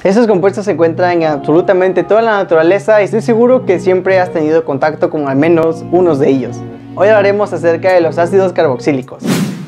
Estos compuestos se encuentran en absolutamente toda la naturaleza y estoy seguro que siempre has tenido contacto con al menos unos de ellos. Hoy hablaremos acerca de los ácidos carboxílicos.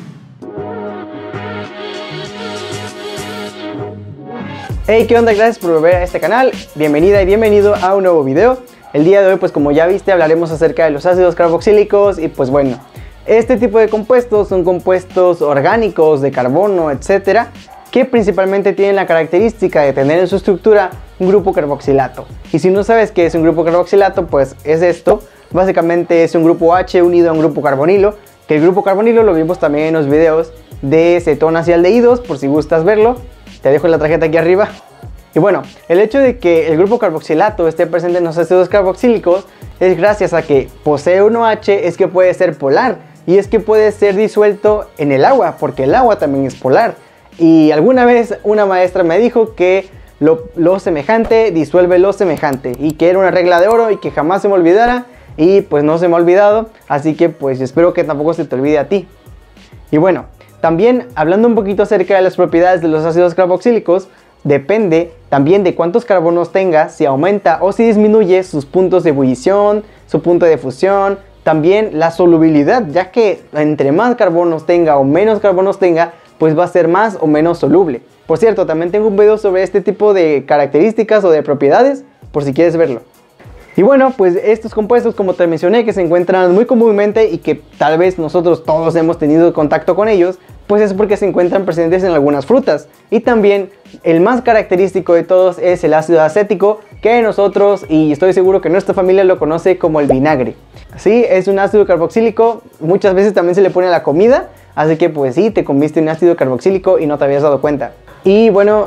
Hey, ¿qué onda? Gracias por volver a este canal. Bienvenida y bienvenido a un nuevo video. El día de hoy, pues como ya viste, hablaremos acerca de los ácidos carboxílicos y pues bueno, este tipo de compuestos son compuestos orgánicos de carbono, etcétera, que principalmente tienen la característica de tener en su estructura un grupo carboxilato. Y si no sabes qué es un grupo carboxilato, pues es esto. Básicamente es un grupo H unido a un grupo carbonilo, que el grupo carbonilo lo vimos también en los videos de cetonas y aldehídos, por si gustas verlo. Te dejo la tarjeta aquí arriba. Y bueno, el hecho de que el grupo carboxilato esté presente en los ácidos carboxílicos es gracias a que posee un OH, es que puede ser polar y es que puede ser disuelto en el agua, porque el agua también es polar. Y alguna vez una maestra me dijo que lo semejante disuelve lo semejante y que era una regla de oro y que jamás se me olvidara, y pues no se me ha olvidado, así que pues espero que tampoco se te olvide a ti. Y bueno, también hablando un poquito acerca de las propiedades de los ácidos carboxílicos, depende también de cuántos carbonos tenga, si aumenta o si disminuye sus puntos de ebullición, su punto de fusión, también la solubilidad, ya que entre más carbonos tenga o menos carbonos tenga, pues va a ser más o menos soluble. Por cierto, también tengo un video sobre este tipo de características o de propiedades, por si quieres verlo. Y bueno, pues estos compuestos, como te mencioné, que se encuentran muy comúnmente y que tal vez nosotros todos hemos tenido contacto con ellos, pues es porque se encuentran presentes en algunas frutas. Y también el más característico de todos es el ácido acético, que nosotros, y estoy seguro que nuestra familia lo conoce como el vinagre. Sí, es un ácido carboxílico, muchas veces también se le pone a la comida, así que pues sí, te comiste un ácido carboxílico y no te habías dado cuenta. Y bueno,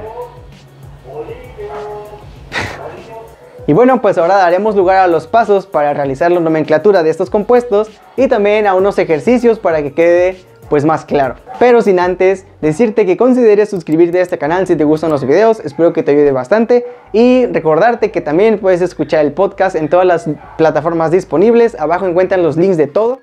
pues ahora daremos lugar a los pasos para realizar la nomenclatura de estos compuestos y también a unos ejercicios para que quede pues más claro. Pero sin antes decirte que consideres suscribirte a este canal si te gustan los videos, espero que te ayude bastante, y recordarte que también puedes escuchar el podcast en todas las plataformas disponibles. Abajo encuentran los links de todo.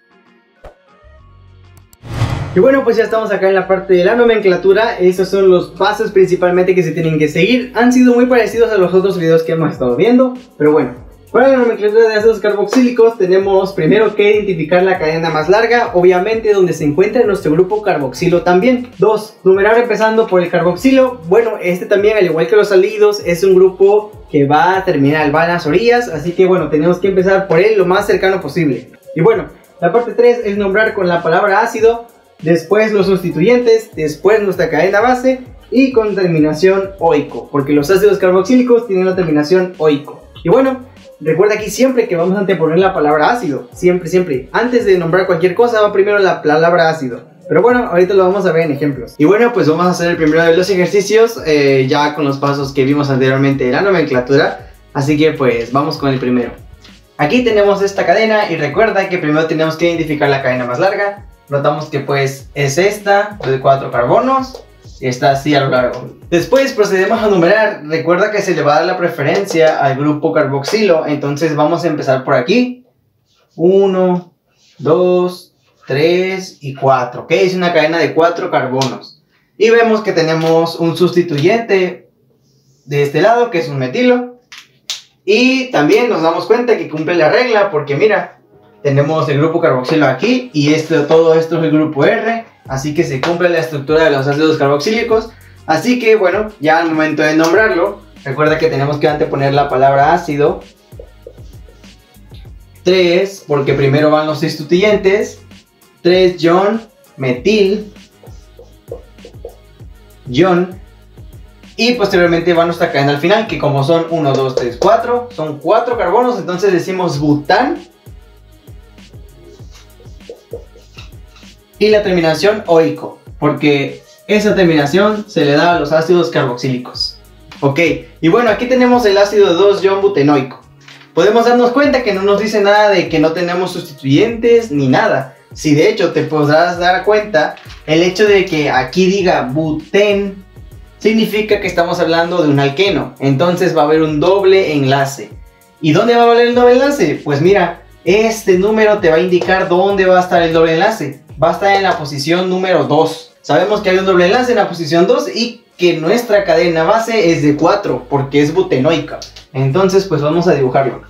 Y bueno, pues ya estamos acá en la parte de la nomenclatura. Esos son los pasos principalmente que se tienen que seguir. Han sido muy parecidos a los otros videos que hemos estado viendo, pero bueno, para la nomenclatura de ácidos carboxílicos tenemos primero que identificar la cadena más larga, obviamente donde se encuentra nuestro grupo carboxilo también. 2. Numerar empezando por el carboxilo. Bueno, este también, al igual que los aldehídos, es un grupo que va a terminar, va a las orillas, así que bueno, tenemos que empezar por él lo más cercano posible. Y bueno, la parte 3 es nombrar con la palabra ácido, después los sustituyentes, después nuestra cadena base y con terminación oico, porque los ácidos carboxílicos tienen la terminación oico. Y bueno, recuerda aquí siempre que vamos a anteponer la palabra ácido, siempre, antes de nombrar cualquier cosa va primero la palabra ácido. Pero bueno, ahorita lo vamos a ver en ejemplos. Y bueno, pues vamos a hacer el primero de los ejercicios, ya con los pasos que vimos anteriormente de la nomenclatura, así que pues vamos con el primero. Aquí tenemos esta cadena y recuerda que primero tenemos que identificar la cadena más larga. Notamos que pues es esta, de 4 carbonos, y está así a lo largo. Después procedemos a numerar. Recuerda que se le va a dar la preferencia al grupo carboxilo, entonces vamos a empezar por aquí. 1, 2, 3 y 4, ¿ok? Es una cadena de 4 carbonos. Y vemos que tenemos un sustituyente de este lado, que es un metilo. Y también nos damos cuenta que cumple la regla, porque mira, tenemos el grupo carboxilo aquí y todo esto es el grupo R, así que se cumple la estructura de los ácidos carboxílicos. Así que bueno, ya al momento de nombrarlo, recuerda que tenemos que anteponer la palabra ácido. 3, porque primero van los sustituyentes. 3 John, metil, John. Y posteriormente va nuestra cadena al final, que como son 1, 2, 3, 4, son 4 carbonos, entonces decimos bután. Y la terminación oico, porque esa terminación se le da a los ácidos carboxílicos. Ok, y bueno, aquí tenemos el ácido 2-butenoico. Podemos darnos cuenta que no nos dice nada de que no tenemos sustituyentes ni nada. Si de hecho te podrás dar cuenta, el hecho de que aquí diga butén significa que estamos hablando de un alqueno. Entonces va a haber un doble enlace. ¿Y dónde va a haber el doble enlace? Pues mira, este número te va a indicar dónde va a estar el doble enlace. Va a estar en la posición número 2. Sabemos que hay un doble enlace en la posición 2 y que nuestra cadena base es de 4 porque es butenoica. Entonces pues vamos a dibujarlo.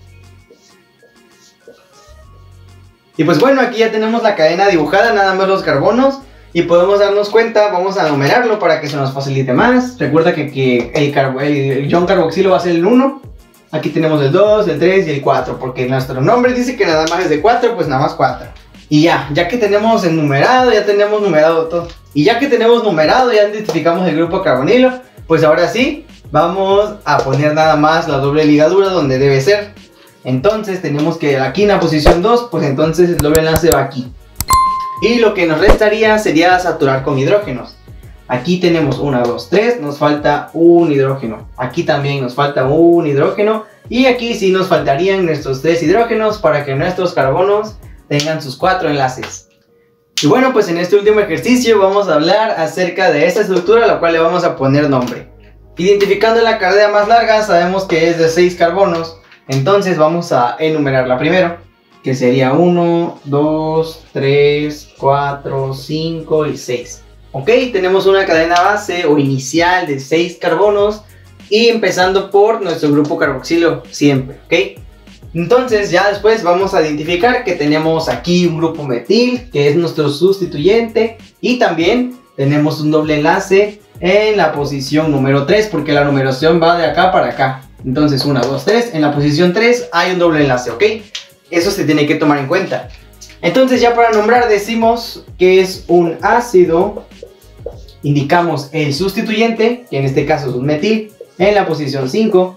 Y pues bueno, aquí ya tenemos la cadena dibujada, nada más los carbonos. Y podemos darnos cuenta, vamos a numerarlo para que se nos facilite más. Recuerda que el ion carboxilo va a ser el 1. Aquí tenemos el 2, el 3 y el 4. Porque nuestro nombre dice que nada más es de 4, pues nada más 4. Y ya que tenemos enumerado, ya tenemos numerado todo. Y ya que tenemos numerado, ya identificamos el grupo carbonilo. Pues ahora sí, vamos a poner nada más la doble ligadura donde debe ser. Entonces tenemos que aquí en la posición 2, pues entonces el doble enlace va aquí. Y lo que nos restaría sería saturar con hidrógenos. Aquí tenemos 1, 2, 3, nos falta un hidrógeno. Aquí también nos falta un hidrógeno. Y aquí sí nos faltarían nuestros 3 hidrógenos para que nuestros carbonos tengan sus 4 enlaces. Y bueno, pues en este último ejercicio vamos a hablar acerca de esta estructura, a la cual le vamos a poner nombre. Identificando la cadena más larga, sabemos que es de 6 carbonos. Entonces vamos a enumerarla primero, que sería 1, 2, 3, 4, 5 y 6. Ok, tenemos una cadena base o inicial de 6 carbonos y empezando por nuestro grupo carboxilo siempre, ok. Entonces ya después vamos a identificar que tenemos aquí un grupo metil, que es nuestro sustituyente, y también tenemos un doble enlace en la posición número 3, porque la numeración va de acá para acá. Entonces 1, 2, 3, en la posición 3 hay un doble enlace, ¿ok? Eso se tiene que tomar en cuenta. Entonces ya para nombrar decimos que es un ácido, indicamos el sustituyente, que en este caso es un metil, en la posición 5.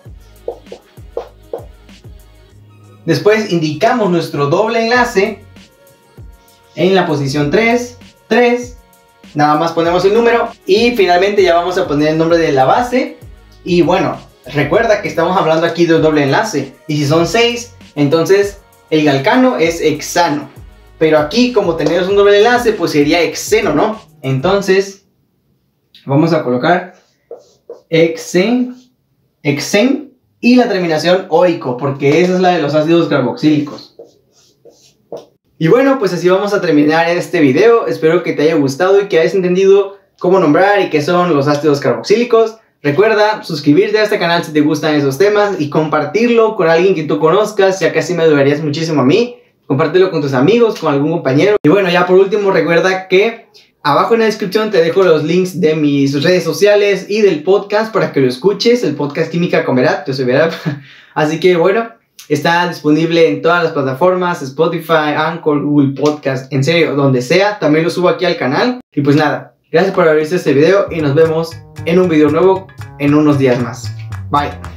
Después indicamos nuestro doble enlace en la posición 3, 3. Nada más ponemos el número y finalmente ya vamos a poner el nombre de la base. Y bueno, recuerda que estamos hablando aquí de un doble enlace. Y si son 6, entonces el galcano es hexano. Pero aquí como tenemos un doble enlace, pues sería hexeno, ¿no? Entonces vamos a colocar hexen y la terminación oico, porque esa es la de los ácidos carboxílicos. Y bueno, pues así vamos a terminar este video. Espero que te haya gustado y que hayas entendido cómo nombrar y qué son los ácidos carboxílicos. Recuerda suscribirte a este canal si te gustan esos temas y compartirlo con alguien que tú conozcas, ya que así me ayudarías muchísimo a mí. Compártelo con tus amigos, con algún compañero. Y bueno, ya por último, recuerda que abajo en la descripción te dejo los links de mis redes sociales y del podcast para que lo escuches, el podcast Química con Berat, yo soy Berat. Así que bueno, está disponible en todas las plataformas, Spotify, Anchor, Google Podcast, en serio, donde sea. También lo subo aquí al canal. Y pues nada, gracias por haber visto este video y nos vemos en un video nuevo en unos días más. Bye.